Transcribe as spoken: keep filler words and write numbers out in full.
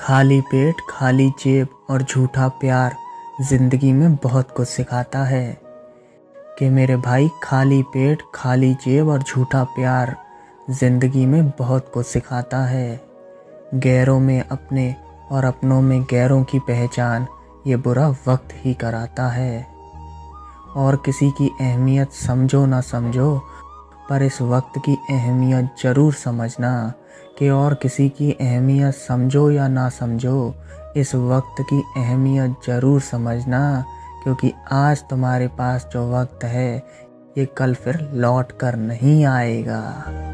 खाली पेट खाली जेब और झूठा प्यार ज़िंदगी में बहुत कुछ सिखाता है। कि मेरे भाई खाली पेट खाली जेब और झूठा प्यार ज़िंदगी में बहुत कुछ सिखाता है। गैरों में अपने और अपनों में गैरों की पहचान ये बुरा वक्त ही कराता है। और किसी की अहमियत समझो ना समझो, पर इस वक्त की अहमियत ज़रूर समझना। कि और किसी की अहमियत समझो या ना समझो, इस वक्त की अहमियत ज़रूर समझना। क्योंकि आज तुम्हारे पास जो वक्त है ये कल फिर लौट कर नहीं आएगा।